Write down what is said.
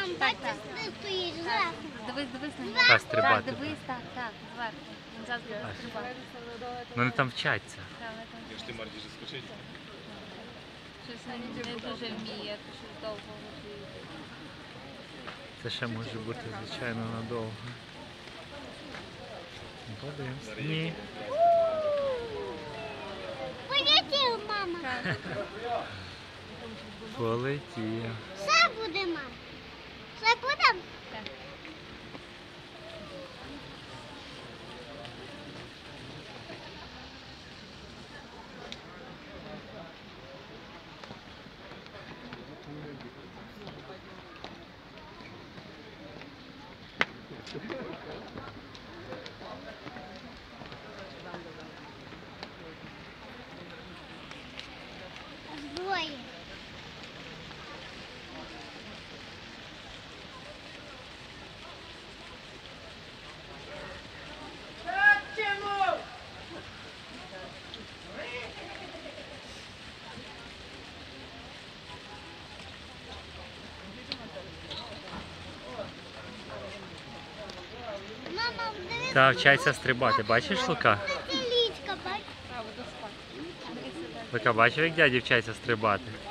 Мам, бачиш, ти стоїш зверху. Дивись на нього. Та стрибати. Так, дивись, так, зверху. Він зараз буде стрибати. Ну вони там вчаться. Так, вони там Якщо ти Марті вже скочить. щось не дуже вміє, щось довго готує. Це ще може бути, звичайно, надовго. Подивимось. Ні. Полетів, мама. Полетів. Все буде, мам. Все буде? Так. Двоє. Мама, дивись, Та вчаться стрибати. Бачиш, Лука? це лічка, бачиш? Право до спати. Лука, бачив, як дяді вчаться стрибати?